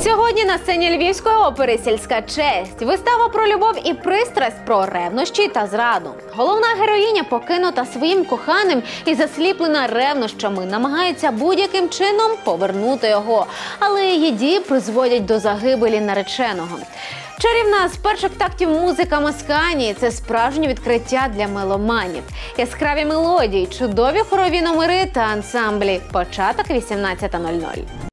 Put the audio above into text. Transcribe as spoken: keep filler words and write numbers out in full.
Сьогодні на сцені Львівської опери «Сільська честь» вистава про любов і пристрасть, про ревнощі та зраду. Головна героїня, покинута своїм коханим і засліплена ревнощами, намагається будь-яким чином повернути його, але її дії призводять до загибелі нареченого. Чарівна з перших тактів музика Маскані – це справжнє відкриття для меломанів. Яскраві мелодії, чудові хорові номери та ансамблі. Початок вісімнадцята нуль нуль.